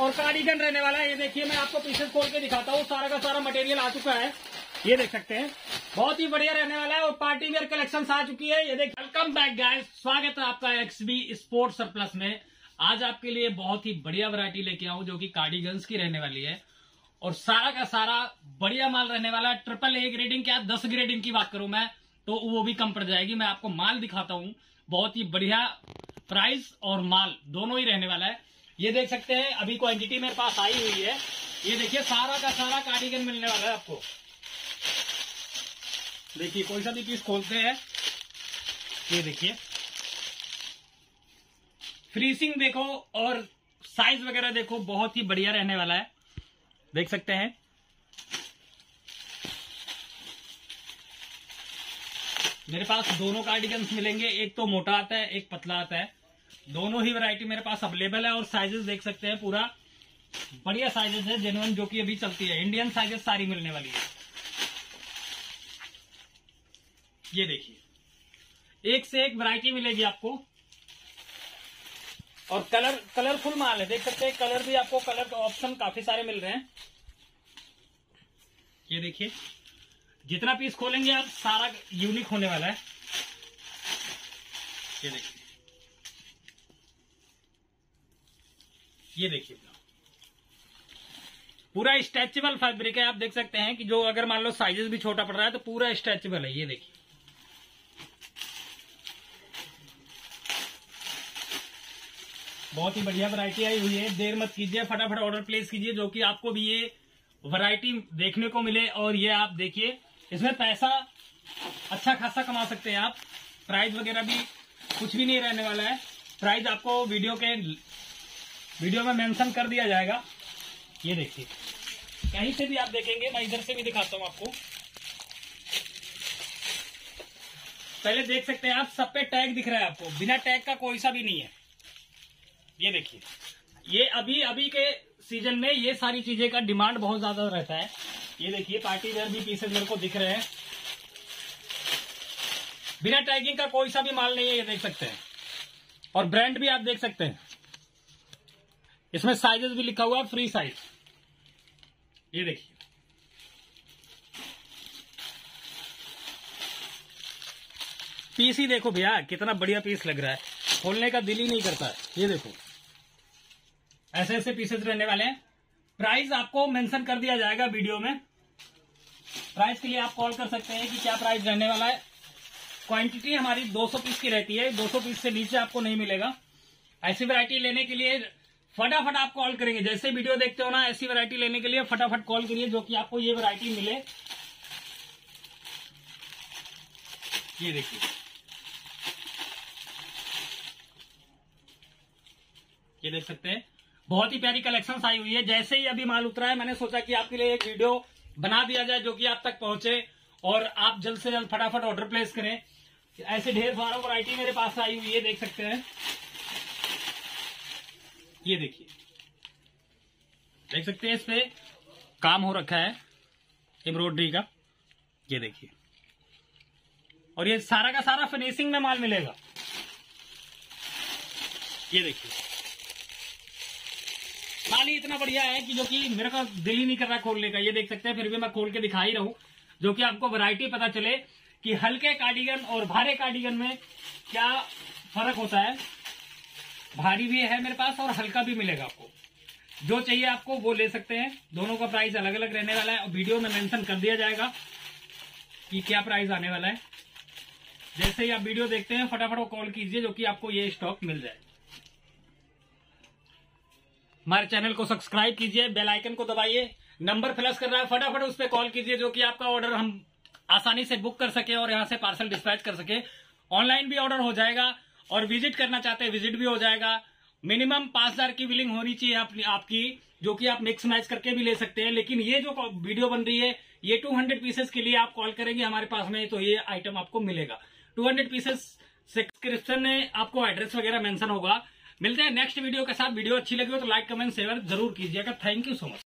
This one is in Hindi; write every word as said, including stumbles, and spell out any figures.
और कार्डिगन रहने वाला है। ये देखिए मैं आपको पीसेस खोल के दिखाता हूँ, सारा का सारा मटेरियल आ चुका है, ये देख सकते हैं, बहुत ही बढ़िया रहने वाला है। और पार्टी वेयर कलेक्शन आ चुकी है, ये देखिए। वेलकम बैक गाइस, स्वागत है आपका एक्सबी स्पोर्ट्स सरप्लस में। आज आपके लिए बहुत ही बढ़िया वैरायटी लेके आऊं जो कि कार्डिगन्स की रहने वाली है और सारा का सारा बढ़िया माल रहने वाला है। ट्रिपल ए ग्रेडिंग, क्या दस ग्रेडिंग की बात करूं मैं तो वो भी कम पड़ जाएगी। मैं आपको माल दिखाता हूं, बहुत ही बढ़िया प्राइस और माल दोनों ही रहने वाला है। ये देख सकते हैं, अभी क्वांटिटी मेरे पास आई हुई है। ये देखिए सारा का सारा कार्डिगन मिलने वाला है आपको। देखिए कोई सा भी पीस खोलते हैं, ये देखिए फ्रीसिंग देखो और साइज वगैरह देखो, बहुत ही बढ़िया रहने वाला है, देख सकते हैं। मेरे पास दोनों कार्डिगन्स मिलेंगे, एक तो मोटा आता है एक पतला आता है। दोनों ही वैरायटी मेरे पास अवेलेबल है और साइजेस देख सकते हैं, पूरा बढ़िया साइजेस है, जेन्युइन जो कि अभी चलती है। इंडियन साइजेस सारी मिलने वाली है। ये देखिए एक से एक वैरायटी मिलेगी आपको और कलर कलरफुल माल है, देख सकते हैं। कलर भी आपको, कलर का ऑप्शन काफी सारे मिल रहे हैं। ये देखिए जितना पीस खोलेंगे आप सारा यूनिक होने वाला है। ये देखिए, ये देखिए पूरा स्ट्रेचेबल फैब्रिक है। आप देख सकते हैं कि जो अगर मान लो साइजेस भी छोटा पड़ रहा है तो पूरा स्ट्रेचेबल है। ये देखिए बहुत ही बढ़िया वैरायटी आई हुई है। देर मत कीजिए, फटाफट ऑर्डर प्लेस कीजिए जो कि आपको भी ये वैरायटी देखने को मिले। और ये आप देखिए इसमें पैसा अच्छा खासा कमा सकते हैं आप। प्राइस वगैरह भी कुछ भी नहीं रहने वाला है, प्राइस आपको वीडियो के वीडियो में मेंशन कर दिया जाएगा। ये देखिए कहीं से भी आप देखेंगे, मैं इधर से भी दिखाता हूं आपको। पहले देख सकते हैं आप, सब पे टैग दिख रहा है आपको, बिना टैग का कोई सा भी नहीं है। ये देखिए, ये अभी अभी के सीजन में ये सारी चीजें का डिमांड बहुत ज्यादा रहता है। ये देखिए पार्टी वेयर भी पीसेज मेरे को दिख रहे हैं, बिना टैगिंग का कोई सा भी माल नहीं है, ये देख सकते हैं। और ब्रांड भी आप देख सकते हैं, इसमें साइजेस भी लिखा हुआ है, फ्री साइज। ये देखिए पीस ही देखो भैया, कितना बढ़िया पीस लग रहा है, खोलने का दिल ही नहीं करता है। ये देखो ऐसे ऐसे पीसेस रहने वाले हैं। प्राइस आपको मेंशन कर दिया जाएगा वीडियो में। प्राइस के लिए आप कॉल कर सकते हैं कि क्या प्राइस रहने वाला है। क्वांटिटी हमारी दो सौ पीस की रहती है, दो सौ पीस से नीचे आपको नहीं मिलेगा। ऐसी वैरायटी लेने के लिए फटाफट आप कॉल करेंगे, जैसे वीडियो देखते हो ना, ऐसी वैरायटी लेने के लिए फटाफट कॉल करिए जो कि आपको ये वैरायटी मिले। ये देखिए ये देख सकते हैं, बहुत ही प्यारी कलेक्शंस आई हुई है। जैसे ही अभी माल उतरा है, मैंने सोचा कि आपके लिए एक वीडियो बना दिया जाए जो कि आप तक पहुंचे और आप जल्द से जल्द फटाफट ऑर्डर प्लेस करें। ऐसे ढेर सारा वैरायटी मेरे पास आई हुई है, देख सकते हैं। ये देखिए देख सकते हैं, इस पे काम हो रखा है एम्ब्रॉयडरी का। ये देखिए, और ये सारा का सारा फिनिशिंग में माल मिलेगा। ये देखिए माल ही इतना बढ़िया है कि जो कि मेरे को दिल ही नहीं कर रहा खोलने का। ये देख सकते हैं, फिर भी मैं खोल के दिखा ही रहा हूं जो कि आपको वैरायटी पता चले कि हल्के कार्डिगन और भारी कार्डिगन में क्या फर्क होता है। भारी भी है मेरे पास और हल्का भी मिलेगा आपको, जो चाहिए आपको वो ले सकते हैं। दोनों का प्राइस अलग अलग रहने वाला है और वीडियो में मेंशन कर दिया जाएगा कि क्या प्राइस आने वाला है। जैसे ही आप वीडियो देखते हैं फटाफट कॉल कीजिए जो कि आपको ये स्टॉक मिल जाए। हमारे चैनल को सब्सक्राइब कीजिए, बेल आइकन को दबाइए, नंबर फ्लैश कर रहा है, फटाफट उस पर कॉल कीजिए जो कि आपका ऑर्डर हम आसानी से बुक कर सके और यहां से पार्सल डिस्पैच कर सके। ऑनलाइन भी ऑर्डर हो जाएगा और विजिट करना चाहते हैं विजिट भी हो जाएगा। मिनिमम पांच हजार की बिलिंग होनी चाहिए आप, आपकी, जो कि आप मिक्स मैच करके भी ले सकते हैं। लेकिन ये जो वीडियो बन रही है ये टू हंड्रेड पीसेस के लिए आप कॉल करेंगे हमारे पास में तो ये आइटम आपको मिलेगा। टू हंड्रेड पीसेस डिस्क्रिप्शन में आपको एड्रेस वगैरह मेंशन होगा। मिलते हैं नेक्स्ट वीडियो के साथ। वीडियो अच्छी लगी हो तो लाइक कमेंट शेयर जरूर कीजिएगा। Thank you so much.